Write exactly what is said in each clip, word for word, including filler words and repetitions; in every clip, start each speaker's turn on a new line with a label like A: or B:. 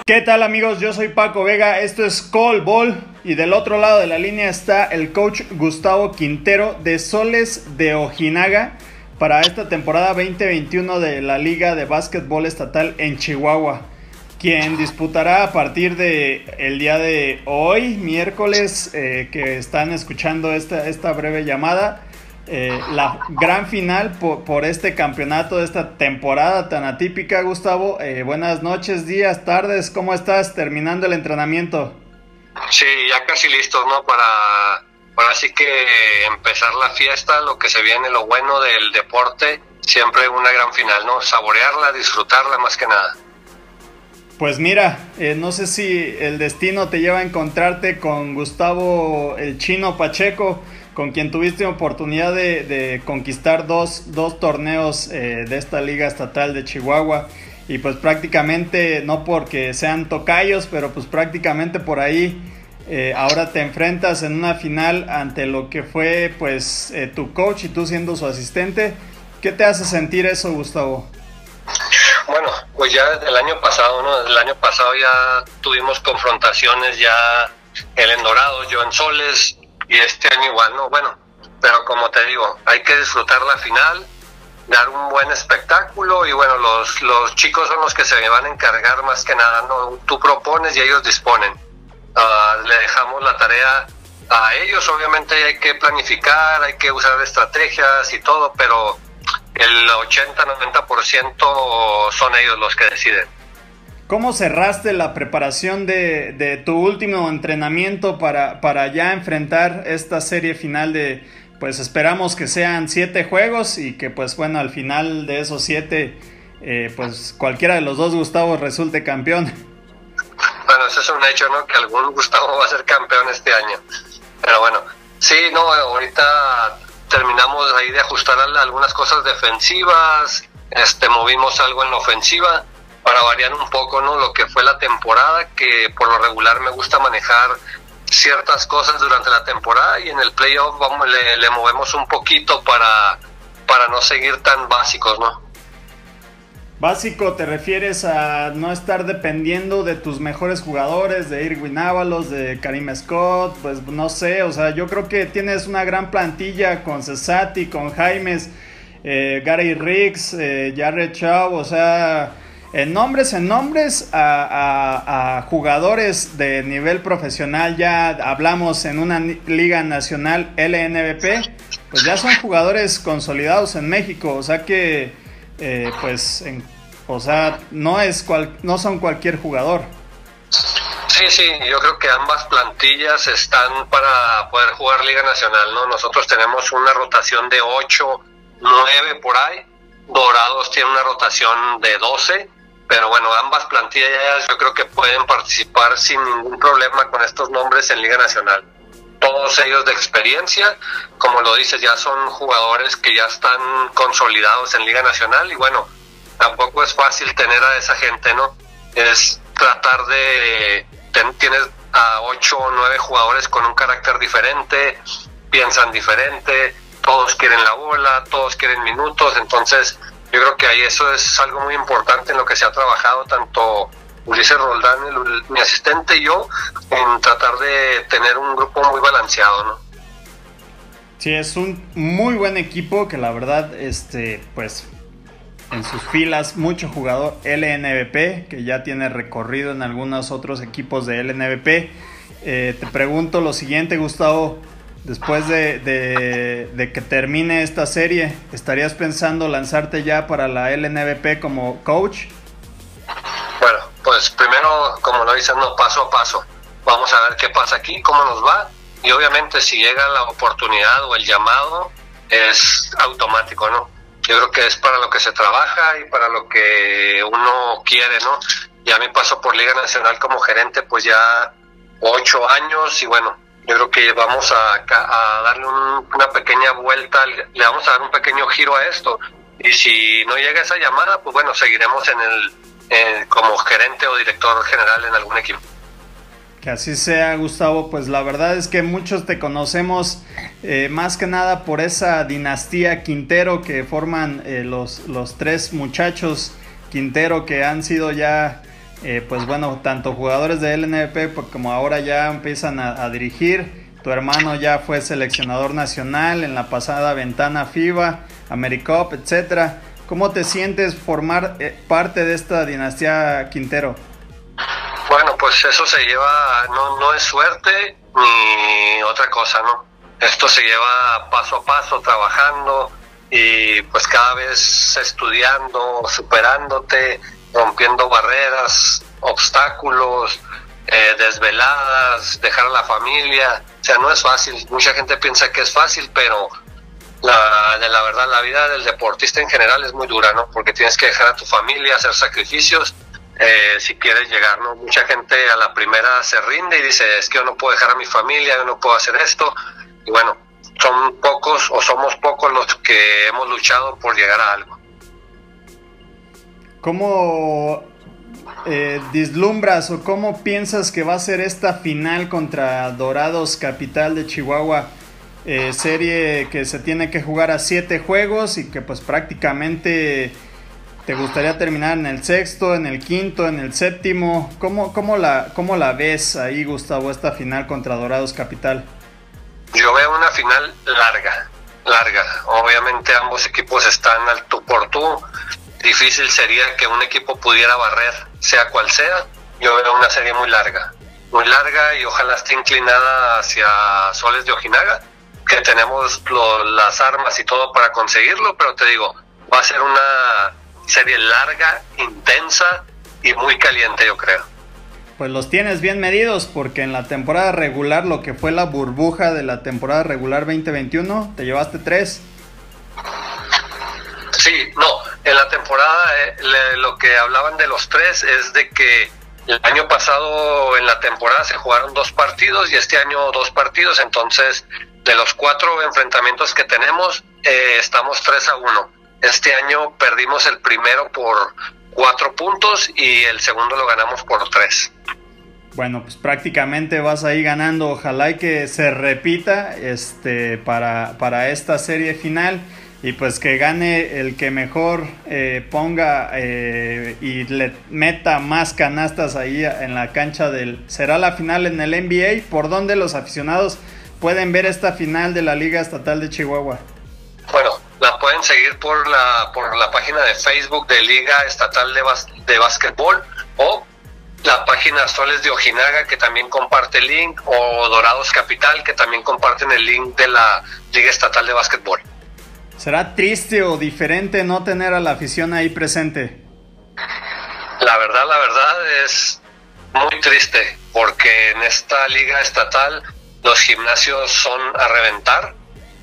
A: ¿Qué tal, amigos? Yo soy Paco Vega, esto es Call Ball y del otro lado de la línea está el coach Gustavo Quintero de Soles de Ojinaga para esta temporada veinte veintiuno de la Liga de Básquetbol Estatal en Chihuahua, quien disputará a partir de el día de hoy, miércoles, eh, que están escuchando esta, esta breve llamada, eh, la gran final por, por este campeonato de esta temporada tan atípica. Gustavo, eh, buenas noches, días, tardes, ¿cómo estás terminando el entrenamiento?
B: Sí, ya casi listos, ¿no? Para, para así que empezar la fiesta, lo que se viene, lo bueno del deporte, siempre una gran final, ¿no? Saborearla, disfrutarla más que nada.
A: Pues mira, eh, no sé si el destino te lleva a encontrarte con Gustavo el Chino Pacheco, con quien tuviste oportunidad de, de conquistar dos, dos torneos eh, de esta liga estatal de Chihuahua, y pues prácticamente, no porque sean tocayos, pero pues prácticamente por ahí eh, ahora te enfrentas en una final ante lo que fue pues eh, tu coach y tú siendo su asistente. ¿Qué te hace sentir eso, Gustavo?
B: Bueno, pues ya el año pasado, ¿no? El año pasado ya tuvimos confrontaciones, ya él en Dorados, yo en Soles, y este año igual, ¿no? Bueno, pero como te digo, hay que disfrutar la final, dar un buen espectáculo, y bueno, los, los chicos son los que se van a encargar más que nada, ¿no? Tú propones y ellos disponen. Uh, le dejamos la tarea a ellos, obviamente hay que planificar, hay que usar estrategias y todo, pero el ochenta noventa por ciento son ellos los que deciden.
A: ¿Cómo cerraste la preparación de, de tu último entrenamiento para, para ya enfrentar esta serie final de, pues esperamos que sean siete juegos y que pues bueno, al final de esos siete, eh, pues cualquiera de los dos Gustavos resulte campeón?
B: Bueno, eso es un hecho, ¿no? Que algún Gustavo va a ser campeón este año. Pero bueno, sí, no, ahorita terminamos ahí de ajustar algunas cosas defensivas, este, movimos algo en la ofensiva para variar un poco, ¿no? Lo que fue la temporada, que por lo regular me gusta manejar ciertas cosas durante la temporada, y en el playoff vamos, le, le movemos un poquito para, para no seguir tan básicos, ¿no?
A: Básico, ¿te refieres a no estar dependiendo de tus mejores jugadores, de Irwin Ábalos, de Karim Scott? Pues no sé, o sea, yo creo que tienes una gran plantilla con Cesati, con Jaimes, eh, Gary Riggs, eh, Jared Shaw, o sea, en nombres, en nombres a, a, a jugadores de nivel profesional, ya hablamos en una liga nacional L N B P, pues ya son jugadores consolidados en México, o sea que Eh, pues, en, o sea, no es cual, no son cualquier jugador.
B: Sí, sí, yo creo que ambas plantillas están para poder jugar Liga Nacional, ¿no? Nosotros tenemos una rotación de ocho, nueve por ahí, Dorados tiene una rotación de doce, pero bueno, ambas plantillas yo creo que pueden participar sin ningún problema con estos nombres en Liga Nacional. Todos ellos de experiencia, como lo dices, ya son jugadores que ya están consolidados en Liga Nacional, y bueno, tampoco es fácil tener a esa gente, ¿no? Es tratar de... Ten, tienes a ocho o nueve jugadores con un carácter diferente, piensan diferente, todos quieren la bola, todos quieren minutos, entonces yo creo que ahí eso es algo muy importante en lo que se ha trabajado tanto Ulises Roldán, el, mi asistente, y yo, en tratar de tener un grupo muy balanceado, ¿no?
A: Sí, es un muy buen equipo que la verdad, este, pues, en sus filas, mucho jugador L N B P, que ya tiene recorrido en algunos otros equipos de L N B P. Eh, te pregunto lo siguiente, Gustavo, después de, de, de que termine esta serie, ¿estarías pensando lanzarte ya para la L N B P como coach?
B: Bueno, pues primero, como lo dicen, no, paso a paso. Vamos a ver qué pasa aquí, cómo nos va, y obviamente si llega la oportunidad o el llamado, es automático, ¿no? Yo creo que es para lo que se trabaja y para lo que uno quiere, ¿no? Ya mi paso por Liga Nacional como gerente, pues ya ocho años, y bueno, yo creo que vamos a, a darle un, una pequeña vuelta, le vamos a dar un pequeño giro a esto, y si no llega esa llamada, pues bueno, seguiremos en el Eh, como gerente o director general en algún equipo.
A: Que así sea, Gustavo. Pues la verdad es que muchos te conocemos eh, más que nada por esa dinastía Quintero que forman eh, los, los tres muchachos Quintero, que han sido ya Eh, pues bueno, tanto jugadores de L N P como ahora ya empiezan a, a dirigir. Tu hermano ya fue seleccionador nacional en la pasada ventana FIBA, AmeriCup, etcétera. ¿Cómo te sientes formar eh, parte de esta dinastía Quintero?
B: Bueno, pues eso se lleva, no, no es suerte ni otra cosa, ¿no? Esto se lleva paso a paso, trabajando y pues cada vez estudiando, superándote, rompiendo barreras, obstáculos, eh, desveladas, dejar a la familia. O sea, no es fácil. Mucha gente piensa que es fácil, pero la, de la verdad la vida del deportista en general es muy dura, ¿no? Porque tienes que dejar a tu familia, hacer sacrificios eh, si quieres llegar, ¿no? Mucha gente a la primera se rinde y dice, es que yo no puedo dejar a mi familia, yo no puedo hacer esto. Y bueno, son pocos o somos pocos los que hemos luchado por llegar a algo.
A: ¿Cómo eh, vislumbras o cómo piensas que va a ser esta final contra Dorados Capital de Chihuahua? Eh, serie que se tiene que jugar a siete juegos y que pues prácticamente te gustaría terminar en el sexto, en el quinto, en el séptimo. ¿Cómo, cómo, la, cómo la ves ahí, Gustavo, esta final contra Dorados Capital?
B: Yo veo una final larga, larga. Obviamente ambos equipos están al tú por tú. Difícil sería que un equipo pudiera barrer, sea cual sea. Yo veo una serie muy larga, muy larga y ojalá esté inclinada hacia Soles de Ojinaga, que tenemos lo, las armas y todo para conseguirlo, pero te digo, va a ser una serie larga, intensa y muy caliente, yo creo.
A: Pues los tienes bien medidos, porque en la temporada regular, lo que fue la burbuja de la temporada regular veinte veintiuno, te llevaste tres.
B: Sí, no, en la temporada eh, le, lo que hablaban de los tres es de que el año pasado en la temporada se jugaron dos partidos y este año dos partidos, entonces de los cuatro enfrentamientos que tenemos eh, estamos tres a uno. Este año perdimos el primero por cuatro puntos y el segundo lo ganamos por tres.
A: Bueno, pues prácticamente vas ahí ganando. Ojalá y que se repita este para, para esta serie final. Y pues que gane el que mejor eh, ponga eh, y le meta más canastas ahí en la cancha del... Será la final en el N B A. ¿Por dónde los aficionados pueden ver esta final de la Liga Estatal de Chihuahua?
B: Bueno, la pueden seguir por la por la página de Facebook de Liga Estatal de, Bas- de Básquetbol o la página Soles de Ojinaga, que también comparte el link, o Dorados Capital, que también comparten el link de la Liga Estatal de Básquetbol.
A: ¿Será triste o diferente no tener a la afición ahí presente?
B: La verdad, la verdad es muy triste, porque en esta liga estatal los gimnasios son a reventar.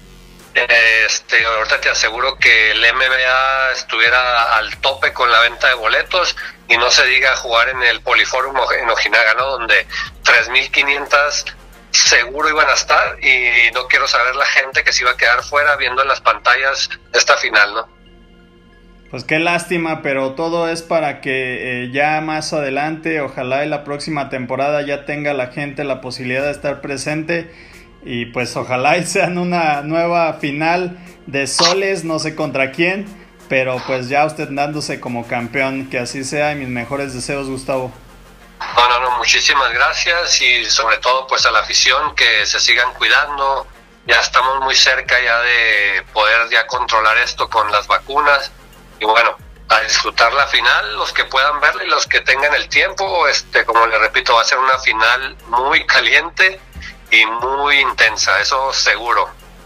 B: Este, ahorita te aseguro que el M B A estuviera al tope con la venta de boletos, y no se diga jugar en el Poliforum en Ojinaga, ¿no? Donde tres mil quinientas seguro iban a estar, y no quiero saber la gente que se iba a quedar fuera viendo en las pantallas esta final, ¿no?
A: Pues qué lástima, pero todo es para que eh, ya más adelante, ojalá en la próxima temporada ya tenga la gente la posibilidad de estar presente, y pues ojalá y sean una nueva final de Soles, no sé contra quién, pero pues ya usted dándose como campeón, que así sea, y mis mejores deseos, Gustavo.
B: No, no, no, muchísimas gracias, y sobre todo pues a la afición, que se sigan cuidando. Ya estamos muy cerca ya de poder ya controlar esto con las vacunas, y bueno, a disfrutar la final, los que puedan verla y los que tengan el tiempo. Este, como les repito, va a ser una final muy caliente y muy intensa, eso seguro.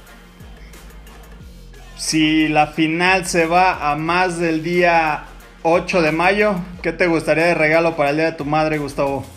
A: Si la final se va a más del día ocho de mayo, ¿qué te gustaría de regalo para el Día de tu Madre, Gustavo?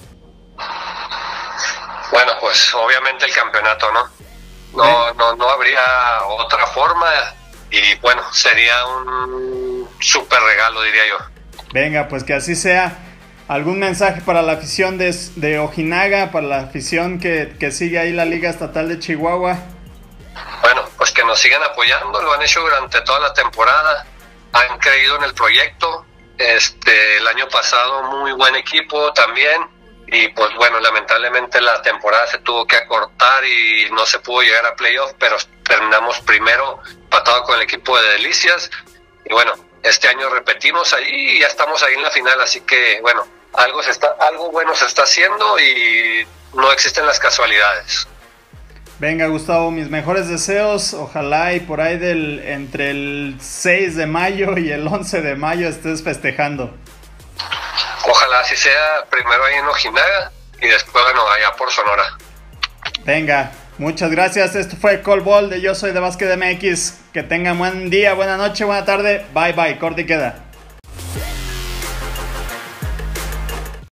B: Bueno, pues obviamente el campeonato, ¿no? No, ¿Eh? no, no habría otra forma, y bueno, sería un súper regalo, diría yo.
A: Venga, pues que así sea. ¿Algún mensaje para la afición de, de Ojinaga, para la afición que, que sigue ahí la Liga Estatal de Chihuahua?
B: Bueno, pues que nos sigan apoyando, lo han hecho durante toda la temporada, han creído en el proyecto. Este, el año pasado muy buen equipo también, y pues bueno, lamentablemente la temporada se tuvo que acortar y no se pudo llegar a playoff, pero terminamos primero empatado con el equipo de Delicias, y bueno, este año repetimos ahí y ya estamos ahí en la final, así que bueno, algo, se está, algo bueno se está haciendo y no existen las casualidades.
A: Venga, Gustavo, mis mejores deseos. Ojalá y por ahí del entre el seis de mayo y el once de mayo estés festejando.
B: Ojalá así sea, primero ahí en Ojinaga y después, bueno, allá por Sonora.
A: Venga, muchas gracias. Esto fue Call Ball de Yo Soy de Básquet M X. Que tengan buen día, buena noche, buena tarde. Bye bye, corte y queda.